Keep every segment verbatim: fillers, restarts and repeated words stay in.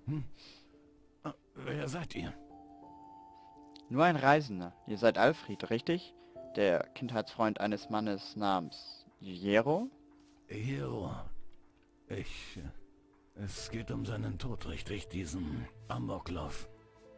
Hm? Ah, wer seid ihr? Nur ein Reisender. Ihr seid Alfred, richtig? Der Kindheitsfreund eines Mannes namens Jero? Hero. Ich... Es geht um seinen Tod, richtig? Diesen Amoklauf.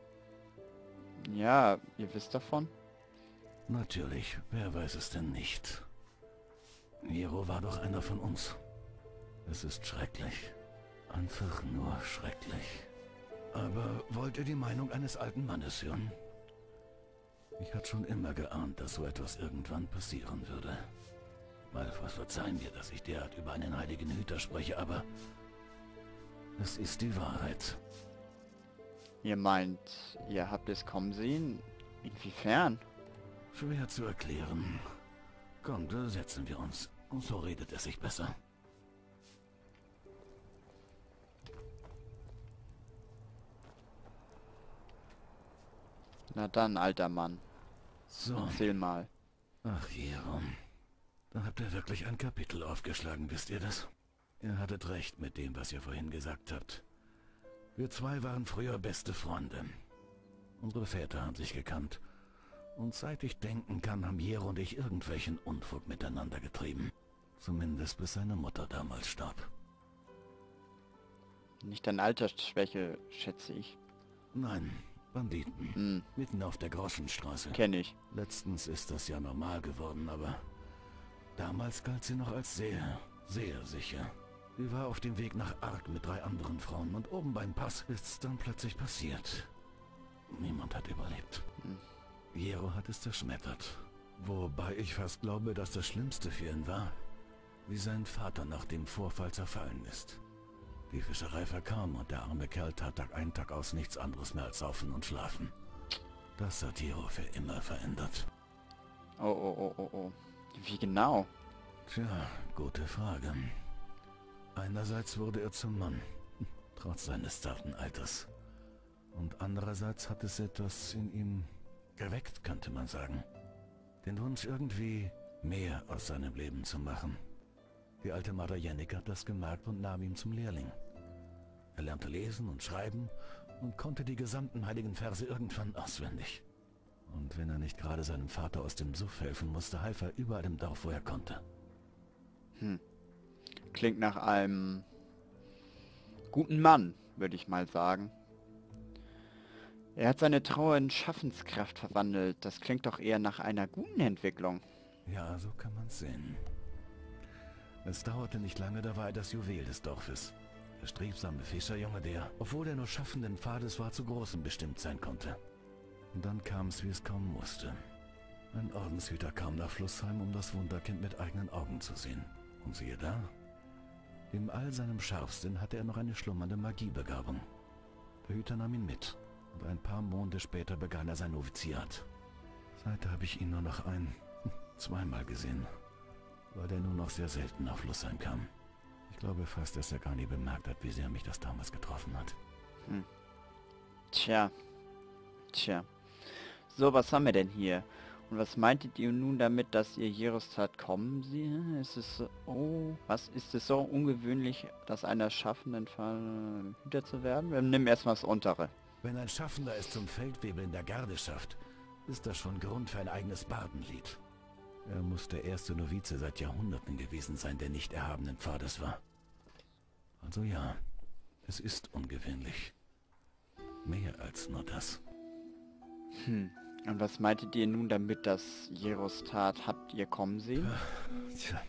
Ja, ihr wisst davon? Natürlich, wer weiß es denn nicht? Hero war doch einer von uns. Es ist schrecklich. Einfach nur schrecklich. Aber wollt ihr die Meinung eines alten Mannes hören? Ich hatte schon immer geahnt, dass so etwas irgendwann passieren würde. Malfoy, verzeihen mir, dass ich derart über einen heiligen Hüter spreche, aber es ist die Wahrheit. Ihr meint, ihr habt es kommen sehen? Inwiefern? Schwer zu erklären. Kommt, setzen wir uns. Und so redet es sich besser. Na dann, alter Mann. So. Erzähl mal. Ach, Jeroen. Da habt ihr wirklich ein Kapitel aufgeschlagen, wisst ihr das? Ihr hattet recht mit dem, was ihr vorhin gesagt habt. Wir zwei waren früher beste Freunde. Unsere Väter haben sich gekannt. Und seit ich denken kann, haben Jero und ich irgendwelchen Unfug miteinander getrieben. Zumindest bis seine Mutter damals starb. Nicht an Altersschwäche, schätze ich. Nein, Banditen. Hm, Mitten auf der Groschenstraße. kenn ich. Letztens ist das ja normal geworden, aber damals galt sie noch als sehr, sehr sicher. Sie war auf dem Weg nach Ark mit drei anderen Frauen und oben beim Pass ist's dann plötzlich passiert. Niemand hat überlebt. Hm. Jero hat es zerschmettert. Wobei ich fast glaube, dass das Schlimmste für ihn war, wie sein Vater nach dem Vorfall zerfallen ist. Die Fischerei verkam und der arme Kerl tat Tag ein, Tag aus nichts anderes mehr als saufen und schlafen. Das hat Jero für immer verändert. Oh, oh, oh, oh, oh. Wie genau? Tja, gute Frage. Einerseits wurde er zum Mann, trotz seines zarten Alters. Und andererseits hat es etwas in ihm geweckt, könnte man sagen. Den Wunsch, irgendwie mehr aus seinem Leben zu machen. Die alte Mutter Jennik hat das gemerkt und nahm ihn zum Lehrling. Er lernte lesen und schreiben und konnte die gesamten heiligen Verse irgendwann auswendig. Und wenn er nicht gerade seinem Vater aus dem Suff helfen musste, half er überall im Dorf, wo er konnte. Hm. Klingt nach einem guten Mann, würde ich mal sagen. Er hat seine Trauer in Schaffenskraft verwandelt. Das klingt doch eher nach einer guten Entwicklung. Ja, so kann man's sehen. Es dauerte nicht lange, da war er das Juwel des Dorfes. Der strebsame Fischerjunge, der, obwohl er nur schaffenden Pfades war, zu Großem bestimmt sein konnte. Und dann kam es, wie es kommen musste. Ein Ordenshüter kam nach Flussheim, um das Wunderkind mit eigenen Augen zu sehen. Und siehe da, im all seinem Scharfsinn hatte er noch eine schlummernde Magiebegabung. Der Hüter nahm ihn mit, und ein paar Monde später begann er sein Noviziat. Seither habe ich ihn nur noch ein, zweimal gesehen, weil er nur noch sehr selten nach Flussheim kam. Ich glaube fast, dass er gar nie bemerkt hat, wie sehr mich das damals getroffen hat. Hm. Tja. Tja. So, was haben wir denn hier? Und was meintet ihr nun damit, dass ihr Jeros Tat kommen seht? Ist es so, oh, was ist es so ungewöhnlich, dass einer schaffenden Fall Hüter zu werden? Wir nehmen erstmal das Untere. Wenn ein Schaffender es zum Feldwebel in der Garde schafft, ist das schon Grund für ein eigenes Bardenlied. Er muss der erste Novize seit Jahrhunderten gewesen sein, der nicht erhabenen Pfades war. Also ja, es ist ungewöhnlich. Mehr als nur das. Hm. Und was meintet ihr nun damit, dass Jeros Tat habt ihr kommen sehen? Tja,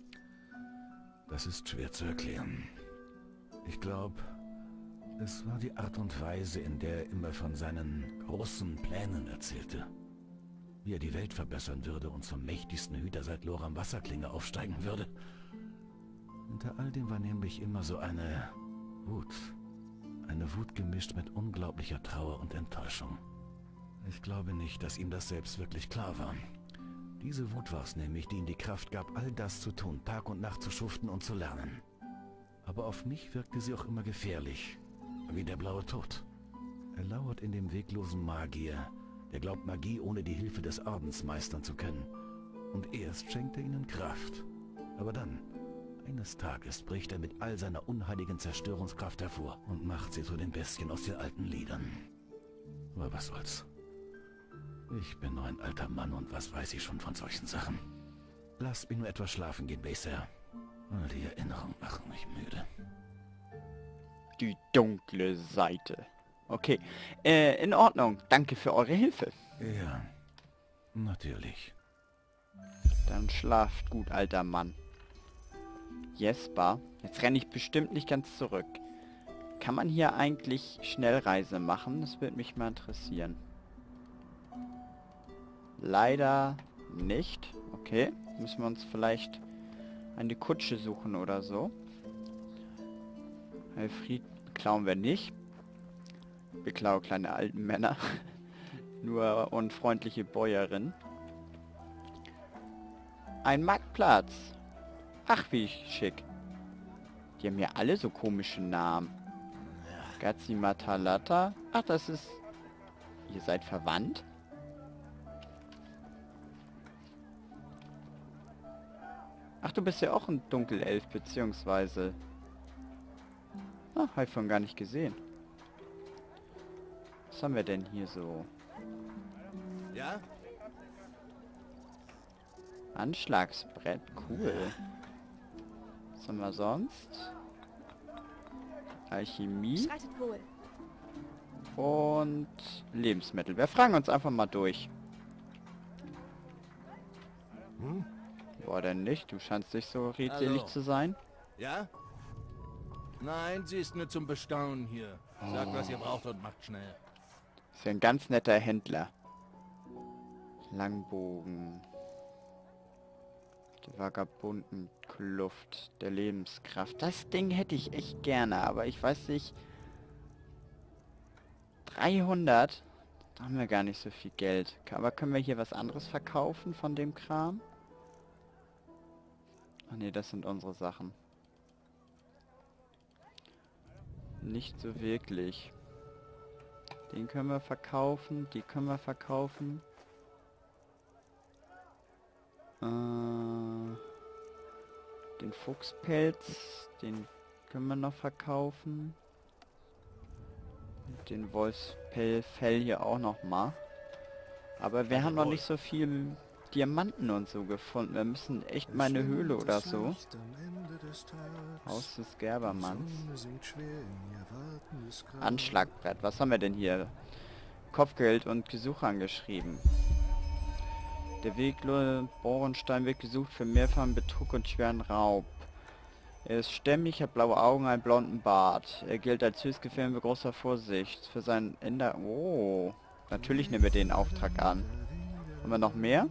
das ist schwer zu erklären. Ich glaube, es war die Art und Weise, in der er immer von seinen großen Plänen erzählte. Wie er die Welt verbessern würde und zum mächtigsten Hüter seit Loram Wasserklinge aufsteigen würde. Hinter all dem war nämlich immer so eine Wut. Eine Wut gemischt mit unglaublicher Trauer und Enttäuschung. Ich glaube nicht, dass ihm das selbst wirklich klar war. Diese Wut war es nämlich, die ihm die Kraft gab, all das zu tun, Tag und Nacht zu schuften und zu lernen. Aber auf mich wirkte sie auch immer gefährlich, wie der blaue Tod. Er lauert in dem weglosen Magier, der glaubt, Magie ohne die Hilfe des Ordens meistern zu können. Und erst schenkt er ihnen Kraft. Aber dann, Eines Tages bricht er mit all seiner unheiligen Zerstörungskraft hervor und macht sie zu den Bestien aus den alten Liedern. Aber was soll's? Ich bin nur ein alter Mann und was weiß ich schon von solchen Sachen. Lasst mich nur etwas schlafen gehen, Baser. Die Erinnerungen machen mich müde. Die dunkle Seite. Okay, äh, in Ordnung. Danke für eure Hilfe. Ja, natürlich. Dann schlaft gut, alter Mann. Jesper, jetzt renne ich bestimmt nicht ganz zurück. Kann man hier eigentlich Schnellreise machen? Das würde mich mal interessieren. Leider nicht. Okay, müssen wir uns vielleicht eine Kutsche suchen oder so. Heilfried klauen wir nicht. Wir klauen kleine alten Männer. Nur unfreundliche Bäuerin. Ein Marktplatz. Ach, wie schick. Die haben ja alle so komische Namen. Gazimatalata. Ach, das ist... Ihr seid verwandt? Ach, du bist ja auch ein Dunkelelf, beziehungsweise... Ah, hab ich von gar nicht gesehen. Was haben wir denn hier so? Ja? Anschlagsbrett, cool. Was haben wir sonst? Alchemie Schreitet wohl. und Lebensmittel. Wir fragen uns einfach mal durch. Hm? Boah, denn nicht? Du scheinst nicht so redselig Hallo. zu sein. Ja? Nein, sie ist nur zum Bestaunen hier. Sagt, was ihr braucht und macht schnell. Ist ja ein ganz netter Händler. Langbogen. Die Vagabunden-Kluft der Lebenskraft. Das Ding hätte ich echt gerne, aber ich weiß nicht... dreihundert? Da haben wir gar nicht so viel Geld. Aber können wir hier was anderes verkaufen von dem Kram? Ach nee, das sind unsere Sachen. Nicht so wirklich. Den können wir verkaufen, die können wir verkaufen. Äh, den Fuchspelz, den können wir noch verkaufen. Den Wolfspell hier auch noch mal. Aber wir haben noch nicht so viel Diamanten und so gefunden. Wir müssen echt mal eine Höhle oder so. Haus des Gerbermanns. Anschlagbrett. Was haben wir denn hier? Kopfgeld und Gesuch angeschrieben. Der Wegler Bohrenstein wird gesucht für mehrfachen Betrug und schweren Raub. Er ist stämmig, hat blaue Augen, einen blonden Bart. Er gilt als höchst gefährlich mit großer Vorsicht. Für seinen Ender... Oh, natürlich nehmen wir den Auftrag an. Haben wir noch mehr?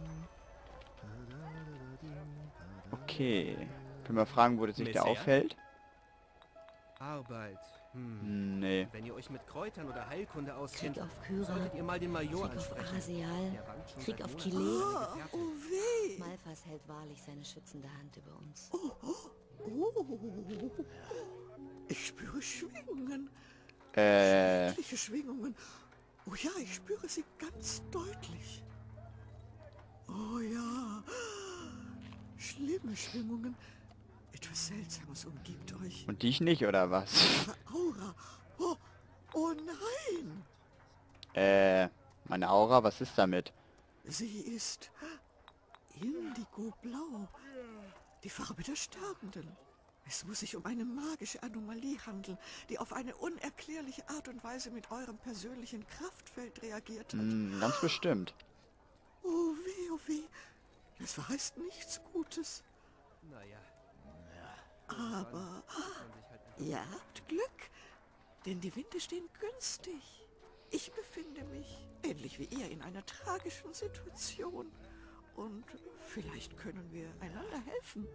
Okay. Können wir fragen, wo der sich der aufhält? Arbeit. Hm. Nee. Wenn ihr euch mit Kräutern oder Heilkunde auskennt, Krieg auf Kyra, solltet ihr mal den Major Krieg auf ansprechen. Arasial, Der wankt schon Krieg seit auf Monaten Kile. seine Gefährten. Oh weh! Malphas hält wahrlich seine schützende Hand über uns. Oh, oh. Ich spüre Schwingungen. Äh... Schreckliche Schwingungen. Oh ja, ich spüre sie ganz deutlich. Oh ja. Schlimme Schwingungen. Etwas Seltsames umgibt euch. Und dich nicht, oder was? Eure Aura. Oh, oh nein. Äh... Meine Aura, was ist damit? Sie ist indigoblau. Die Farbe der Sterbenden. Es muss sich um eine magische Anomalie handeln, die auf eine unerklärliche Art und Weise mit eurem persönlichen Kraftfeld reagiert hat. Hm, ganz bestimmt. Oh weh, oh weh. Das verheißt nichts Gutes. Naja. Aber ihr habt Glück, denn die Winde stehen günstig. Ich befinde mich, ähnlich wie ihr, in einer tragischen Situation. Und vielleicht können wir einander helfen.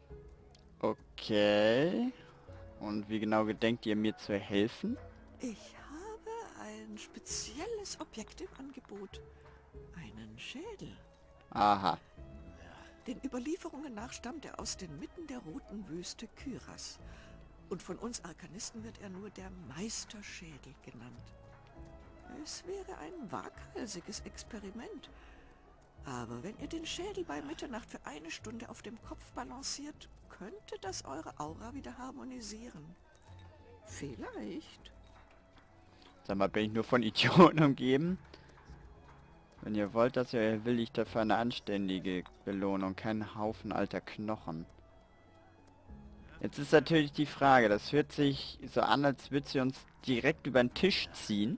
Okay. Und wie genau gedenkt ihr mir zu helfen? Ich habe ein spezielles Objekt im Angebot. Einen Schädel. Aha. Den Überlieferungen nach stammt er aus den Mitten der roten Wüste Kyras. Und von uns Arkanisten wird er nur der Meisterschädel genannt. Es wäre ein waghalsiges Experiment. Aber wenn ihr den Schädel bei Mitternacht für eine Stunde auf dem Kopf balanciert, könnte das eure Aura wieder harmonisieren. Vielleicht. Sag mal, bin ich nur von Idioten umgeben? Wenn ihr wollt, dass ihr will ich dafür eine anständige Belohnung, keinen Haufen alter Knochen. Jetzt ist natürlich die Frage, das hört sich so an, als würde sie uns direkt über den Tisch ziehen.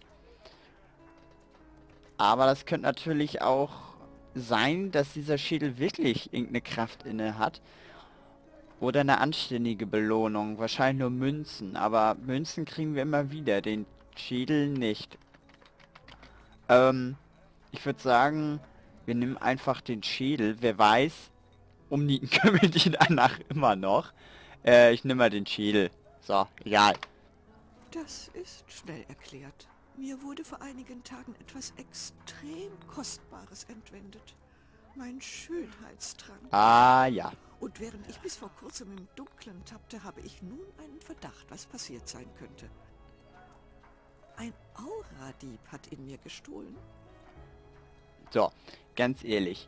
Aber das könnte natürlich auch sein, dass dieser Schädel wirklich irgendeine Kraft inne hat. Oder eine anständige Belohnung, wahrscheinlich nur Münzen. Aber Münzen kriegen wir immer wieder, den Schädel nicht. Ähm, ich würde sagen, wir nehmen einfach den Schädel. Wer weiß, umnieten können wir die danach immer noch. Äh, ich nehme mal den Schädel. So, egal. Das ist schnell erklärt. Mir wurde vor einigen Tagen etwas extrem Kostbares entwendet. Mein Schönheitstrank. Ah, ja. Und während ich bis vor kurzem im Dunkeln tappte, habe ich nun einen Verdacht, was passiert sein könnte. Ein Auradieb hat ihn mir gestohlen. So, ganz ehrlich.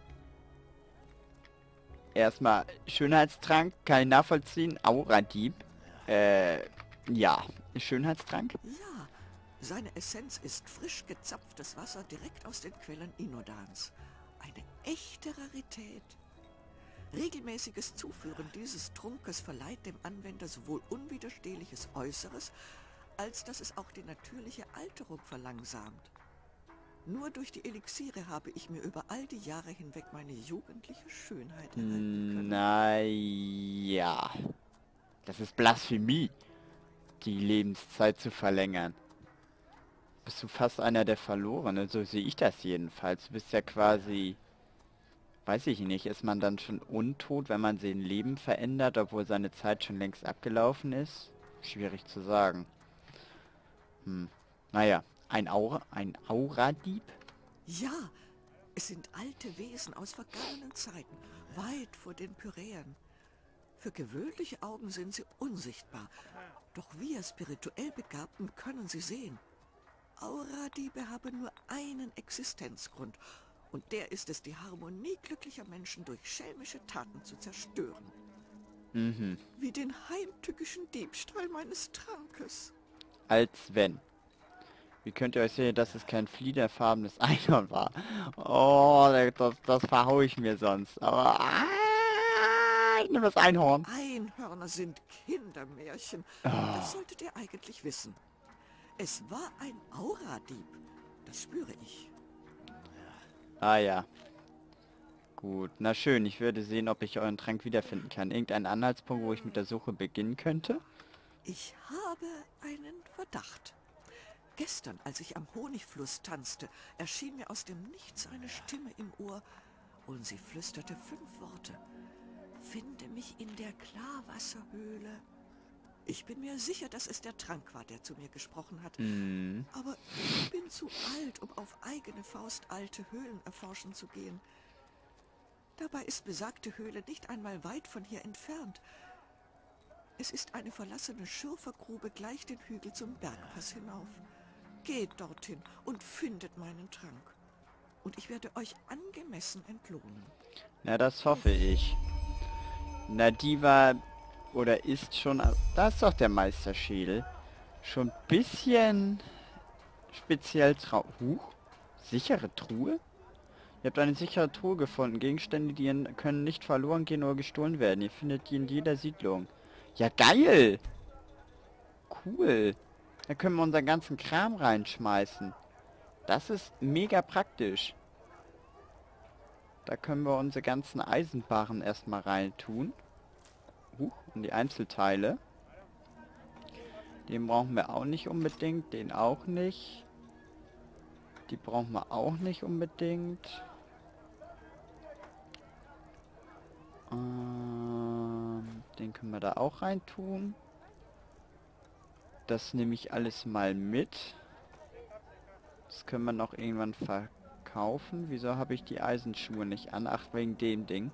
Erstmal, Schönheitstrank, kann ich nachvollziehen. Auradieb. Äh, ja. Schönheitstrank? Ja, seine Essenz ist frisch gezapftes Wasser direkt aus den Quellen Inodans. Eine echte Rarität. Regelmäßiges Zuführen dieses Trunkes verleiht dem Anwender sowohl unwiderstehliches Äußeres, als dass es auch die natürliche Alterung verlangsamt. Nur durch die Elixiere habe ich mir über all die Jahre hinweg meine jugendliche Schönheit erhalten können. Na ja. Das ist Blasphemie, die Lebenszeit zu verlängern. Bist du fast einer der Verlorenen, so sehe ich das jedenfalls. Du bist ja quasi, weiß ich nicht, ist man dann schon untot, wenn man sein Leben verändert, obwohl seine Zeit schon längst abgelaufen ist? Schwierig zu sagen. Hm, naja. Ein Aura, ein Auradieb? Ja, es sind alte Wesen aus vergangenen Zeiten, weit vor den Pyräen. Für gewöhnliche Augen sind sie unsichtbar, doch wir spirituell Begabten können sie sehen. Auradiebe haben nur einen Existenzgrund, und der ist es, die Harmonie glücklicher Menschen durch schelmische Taten zu zerstören. Mhm. Wie den heimtückischen Diebstahl meines Trankes. Als wenn. Wie könnt ihr euch sehen, dass es kein fliederfarbenes Einhorn war? Oh, das, das verhaue ich mir sonst. Aber ah, ich nehme das Einhorn. Einhörner sind Kindermärchen. Oh. Das solltet ihr eigentlich wissen. Es war ein Auradieb. Das spüre ich. Ah ja. Gut, na schön. Ich würde sehen, ob ich euren Trank wiederfinden kann. Irgendein Anhaltspunkt, wo ich mit der Suche beginnen könnte? Ich habe einen Verdacht. Gestern, als ich am Honigfluss tanzte, erschien mir aus dem Nichts eine Stimme im Ohr und sie flüsterte fünf Worte. Finde mich in der Klarwasserhöhle. Ich bin mir sicher, dass es der Trank war, der zu mir gesprochen hat. Mm. Aber ich bin zu alt, um auf eigene Faust alte Höhlen erforschen zu gehen. Dabei ist besagte Höhle nicht einmal weit von hier entfernt. Es ist eine verlassene Schürfergrube gleich den Hügel zum Bergpass hinauf. Geht dorthin und findet meinen Trank. Und ich werde euch angemessen entlohnen. Na, das hoffe ich. Na, die war oder ist schon... Da ist doch der Meisterschädel. Schon ein bisschen speziell trau... Huch? Sichere Truhe? Ihr habt eine sichere Truhe gefunden. Gegenstände, die in, können nicht verloren gehen oder gestohlen werden. Ihr findet die in jeder Siedlung. Ja, geil! Cool. Da können wir unseren ganzen Kram reinschmeißen. Das ist mega praktisch. Da können wir unsere ganzen Eisenbarren erstmal reintun. Huch, und die Einzelteile. Den brauchen wir auch nicht unbedingt. Den auch nicht. Die brauchen wir auch nicht unbedingt. Ähm, den können wir da auch reintun. Das nehme ich alles mal mit. Das können wir noch irgendwann verkaufen. Wieso habe ich die Eisenschuhe nicht an? Ach, wegen dem Ding.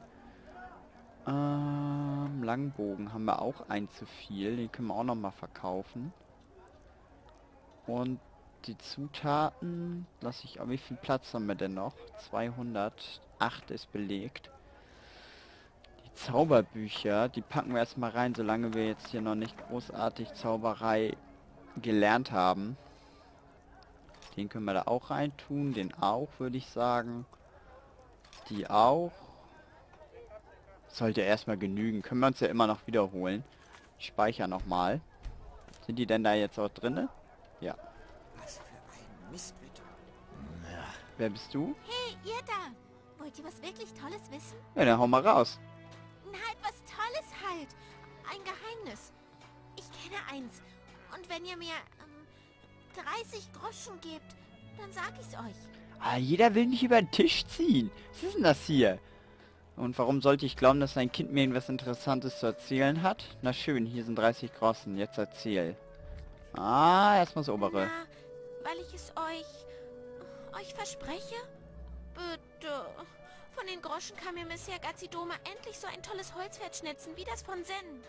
Ähm, Langbogen haben wir auch ein zu viel. Den können wir auch noch mal verkaufen. Und die Zutaten lasse ich... Wie viel Platz haben wir denn noch? zweihundertacht ist belegt. Die Zauberbücher, die packen wir erstmal rein, solange wir jetzt hier noch nicht großartig Zauberei gelernt haben. Den können wir da auch reintun, den auch, würde ich sagen. Die auch. Sollte erstmal genügen. Können wir uns ja immer noch wiederholen. Ich speichere nochmal. Sind die denn da jetzt auch drinne? Ja. Was für ein Mistwetter. Wer bist du? Hey, ihr da! Wollt ihr was wirklich Tolles wissen? Ja, dann hau mal raus. Na, etwas Tolles halt. Ein Geheimnis. Ich kenne eins. Und wenn ihr mir ähm, dreißig Groschen gebt, dann sag ich's euch. Ah, jeder will mich über den Tisch ziehen. Was ist denn das hier? Und warum sollte ich glauben, dass ein Kind mir irgendwas Interessantes zu erzählen hat? Na schön, hier sind dreißig Groschen. Jetzt erzähl. Ah, erstmal das obere. Na, weil ich es euch... euch verspreche? Bitte. Von den Groschen kann mir Monsieur Gazidoma endlich so ein tolles Holzpferd schnitzen, wie das von Zen.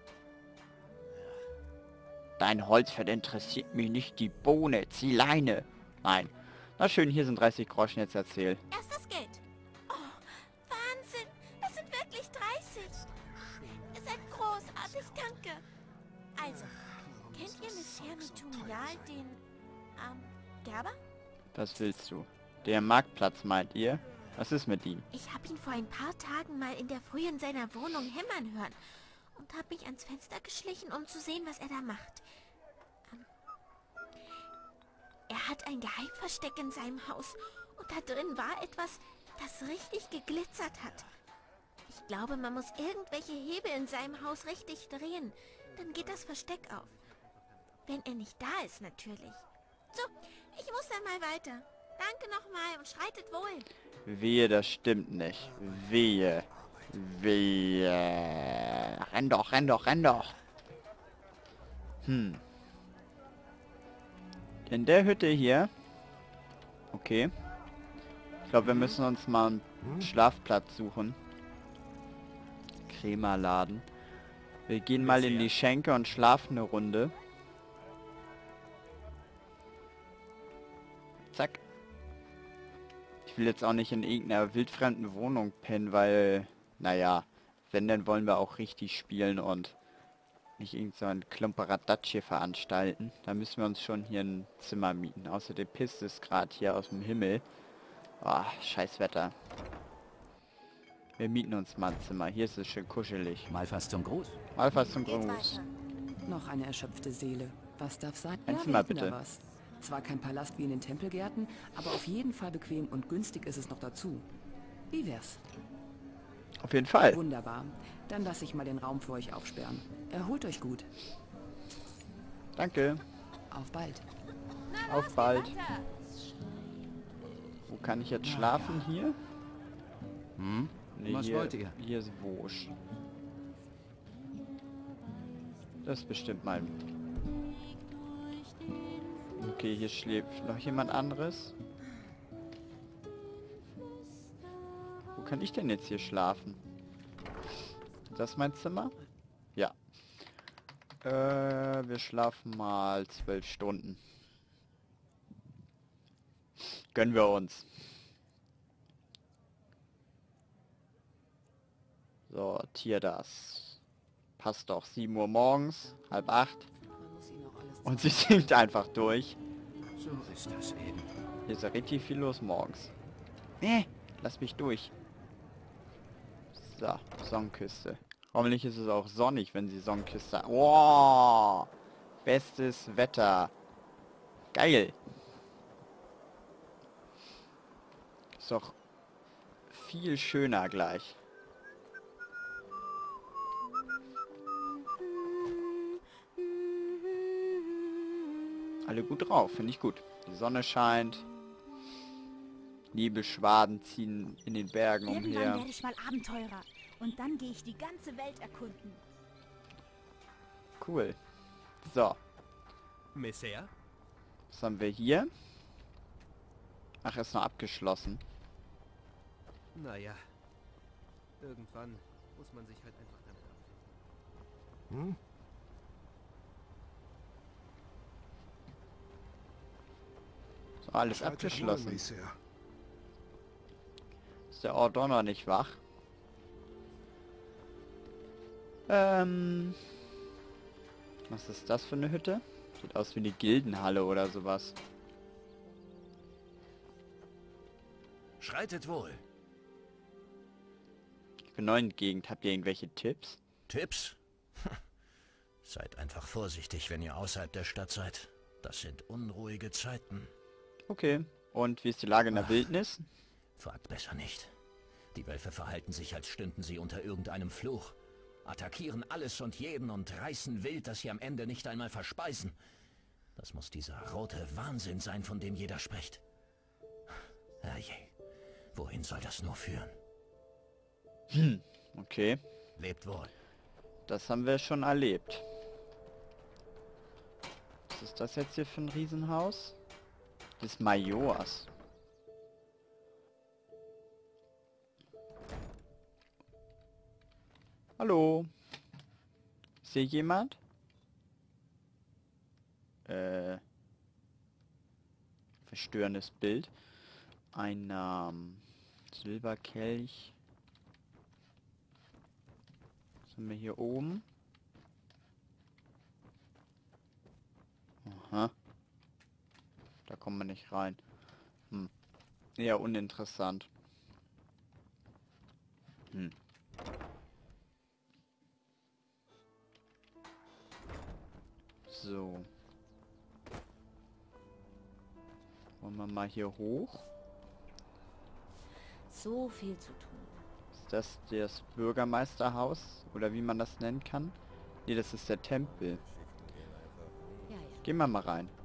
Dein Holzpferd interessiert mich nicht die Bohne. Zieh Leine. Nein. Na schön, hier sind dreißig Groschen. Jetzt erzähl. Erst das Geld. Oh, Wahnsinn. Das sind wirklich dreißig. Ihr seid großartig, danke. Also, kennt ihr Monsieur Mitunial, den, ähm, Gerber? Was willst du? Der Marktplatz, meint ihr? Was ist mit ihm? Ich habe ihn vor ein paar Tagen mal in der Früh in seiner Wohnung hämmern hören und habe mich ans Fenster geschlichen, um zu sehen, was er da macht. Ähm, er hat ein Geheimversteck in seinem Haus und da drin war etwas, das richtig geglitzert hat. Ich glaube, man muss irgendwelche Hebel in seinem Haus richtig drehen, dann geht das Versteck auf. Wenn er nicht da ist, natürlich. So, ich muss dann mal weiter. Danke nochmal und schreitet wohl. Wehe, das stimmt nicht. Wehe. Wehe. Renn doch, renn doch, renn doch. Hm. In der Hütte hier. Okay. Ich glaube, wir müssen uns mal einen Schlafplatz suchen. Krämerladen. Wir gehen mal in die Schenke und schlafen eine Runde. Zack. Ich will jetzt auch nicht in irgendeiner wildfremden Wohnung pennen, weil, naja, wenn, dann wollen wir auch richtig spielen und nicht irgend so ein Klumperadatsch hier veranstalten. Da müssen wir uns schon hier ein Zimmer mieten. Außerdem pisst es gerade hier aus dem Himmel. Oh, scheiß Wetter. Wir mieten uns mal ein Zimmer. Hier ist es schön kuschelig. Mal fast zum Gruß. Mal fast zum Geht Gruß. weiter. Noch eine erschöpfte Seele. Was darf sein? Ein Ja, Zimmer, wir hätten bitte. da was. Zwar kein Palast wie in den Tempelgärten, aber auf jeden Fall bequem und günstig ist es noch dazu. Wie wär's? Auf jeden Fall. Wunderbar. Dann lasse ich mal den Raum für euch aufsperren. Erholt euch gut. Danke. Auf bald. Auf bald. Wo kann ich jetzt schlafen? Hier? Hm? Nee, Was hier, wollt ihr? hier ist Wosch. Das ist bestimmt mein... Okay, hier schläft noch jemand anderes. Wo kann ich denn jetzt hier schlafen? Ist das mein Zimmer? Ja. Äh, wir schlafen mal zwölf Stunden. Gönnen wir uns. Sortier das. Passt doch. sieben Uhr morgens, halb acht. Und sie singt einfach durch. So ist das eben. Hier ist ja richtig viel los morgens. Nee, lass mich durch. So, Sonnenküste. Hoffentlich ist es auch sonnig, wenn sie Sonnenküste... Wow! Bestes Wetter. Geil. Ist doch viel schöner gleich. Alle gut drauf, finde ich gut. Die Sonne scheint. Nebelschwaden ziehen in den Bergen Irgendwann umher. werde ich mal Abenteurer. Und dann gehe ich die ganze Welt erkunden. Cool. So, Messer? was haben wir hier? Ach, ist noch abgeschlossen. Naja. Irgendwann muss man sich halt einfach damit abfinden. Hm? So, alles abgeschlossen. Ist der Ort auch noch nicht wach? Ähm... Was ist das für eine Hütte? Sieht aus wie eine Gildenhalle oder sowas. Schreitet wohl. Ich bin neu in der Gegend. Habt ihr irgendwelche Tipps? Tipps? Seid einfach vorsichtig, wenn ihr außerhalb der Stadt seid. Das sind unruhige Zeiten. Okay. Und wie ist die Lage in der Ach, Wildnis? Fragt besser nicht. Die Wölfe verhalten sich, als stünden sie unter irgendeinem Fluch. Attackieren alles und jeden und reißen wild, dass sie am Ende nicht einmal verspeisen. Das muss dieser rote Wahnsinn sein, von dem jeder spricht. Herrje, wohin soll das nur führen? Hm, okay. Lebt wohl. Das haben wir schon erlebt. Was ist das jetzt hier für ein Riesenhaus? Des Majors. Hallo? Ist hier jemand? Äh. Verstörendes Bild. Ein ähm, Silberkelch. Was haben wir hier oben? Aha. Da kommt man nicht rein. Hm. Eher uninteressant. Hm. So. Wollen wir mal hier hoch? So viel zu tun. Ist das das Bürgermeisterhaus? Oder wie man das nennen kann? Nee, das ist der Tempel. Ja, ja. Gehen wir mal rein.